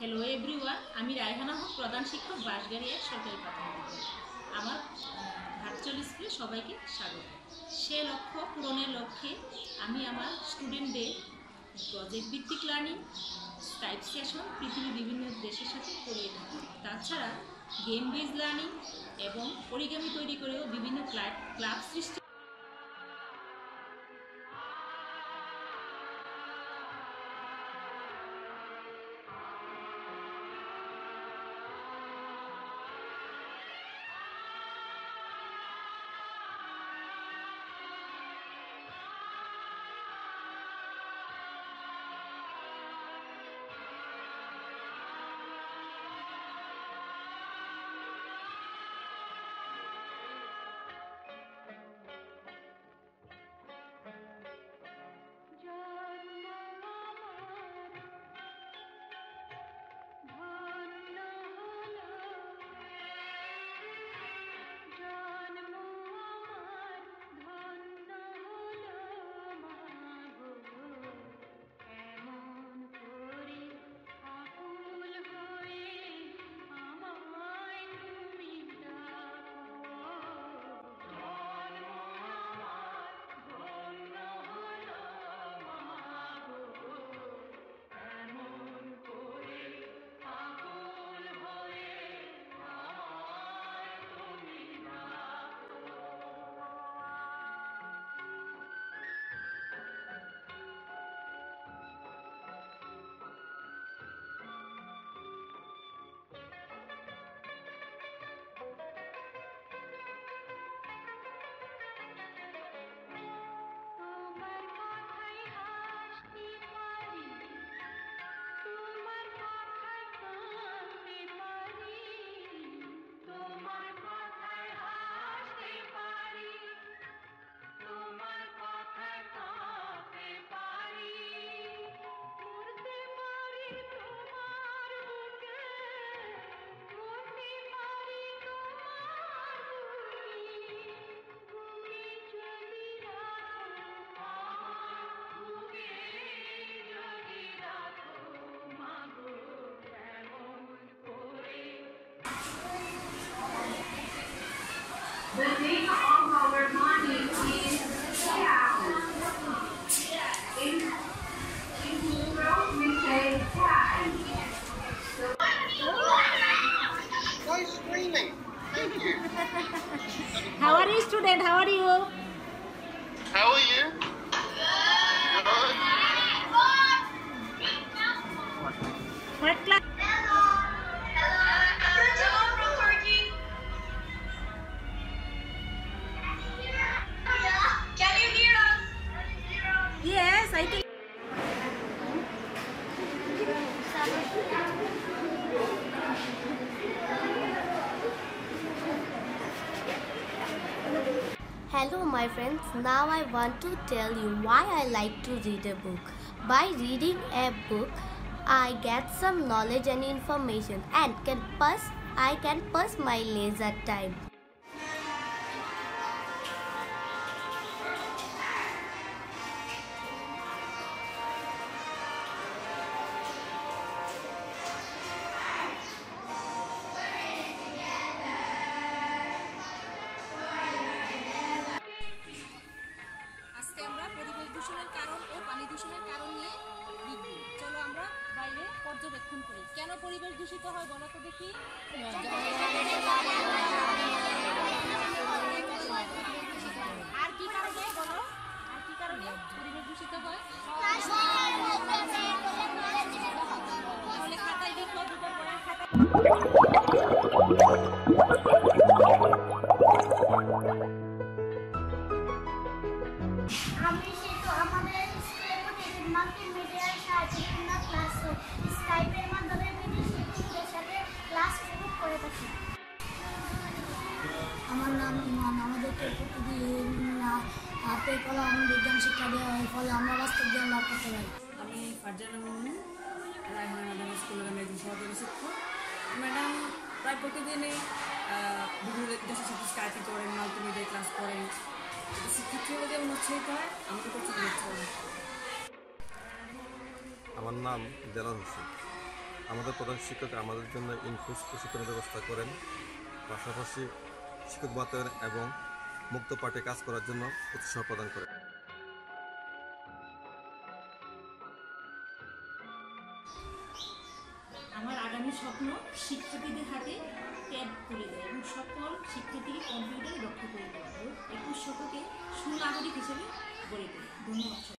Hello everyone, আমি রায়হানা হক, প্রধান শিক্ষক বাঁশগাড়িয়া সরকারি প্রাথমিক বিদ্যালয়। আমার ভার্চুয়াল স্কুলে সবাইকে স্বাগত। সে লক্ষ্য পূরণের লক্ষ্যে আমি আমার স্টুডেন্টদের প্রজেক্ট ভিত্তিক লার্নিং, স্কাইপ সেশন পৃথিবীর বিভিন্ন দেশের সাথে করিয়ে থাকি। তাছাড়া গেম বেজ লার্নিং এবং অরিগামি তৈরি করেও বিভিন্ন ক্লাব সৃষ্টি। The name of our money is cow. In plural, we say cow. No screaming. Thank you. How are you, student? How are you? How are you? Good. What class? Yes, I think. Hello my friends, now I want to tell you why I like to read a book. By reading a book, I get some knowledge and information and I can pass my leisure time. আজকে আমরা পরিবেশ দূষণের কারণ ও পানি দূষণের কারণ নিয়ে লিখব। চলো আমরা বাইরে পর্যবেক্ষণ করি। কেন পরিবেশ দূষিত হয় বলো তো দেখি। আর কি কারণে বলো, আর কি কারণে পরিবেশ দূষিত হয়? তাহলে খাতায় লিখো, দুটো পড়ার খাতায়। আমি সেতু আমাদের স্কুলে প্রতিদিন মাল্টিমিডিয়ার সাহায্যে ক্লাস স্কাইপের মাধ্যমে বিদেশি বন্ধুদের সাথে ক্লাস উপভোগ করে থাকি। আমার নাম ইমান। আমাদেরকে প্রতিদিন হাতে কলম বিজ্ঞান শিক্ষা দেওয়া হয়, ফলে আমরা বাস্তব জ্ঞান লাভ করতে পারি। আমি ফারজানা মুমিন, রায়হানা ম্যাডাম স্কুলের আমি একজন সহকারী শিক্ষক। ম্যাডাম প্রায় প্রতিদিনই বিভিন্ন দেশের সাথে স্কাইপে করেন, মাল্টিমিডিয়া ক্লাস করেন। শিক্ষার্থীরা যেমন উৎসাহিত হয়, আমাকে প্রচুর উৎসাহ। আমার নাম জালাল হোসেন। আমাদের প্রধান শিক্ষক আমাদের জন্য ইনক্লুস প্রশিক্ষণের ব্যবস্থা করেন, পাশাপাশি শিক্ষক বাতায়ন এবং মুক্ত পাঠে কাজ করার জন্য উৎসাহ প্রদান করেন। আমার আগামী স্বপ্ন শিক্ষার্থীদের হাতে ট্যাব তুলে দেয় এবং সকল শিক্ষার্থীকে কম্পিউটারে দক্ষ করে দেওয়া এবং 21 শতকে সুনাগরিক হিসেবে গড়ে তোলা। ধন্যবাদ।